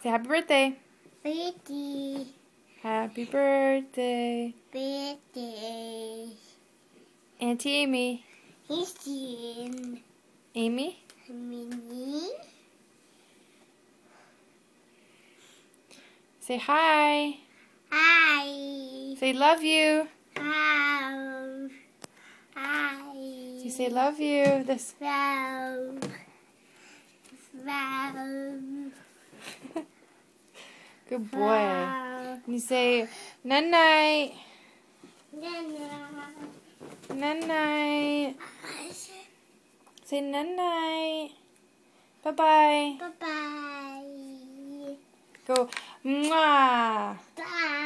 Say happy birthday. Birthday. Happy birthday. Birthday. Auntie Amy. Christine. Amy. Minnie. Say hi. Hi. Say love you. Hi. Hi. You say love you. This. Love. Love. Good boy. Love. You say night night. Nana. Night night. Say night night. Bye bye. Bye-bye. Go mwah. Bye.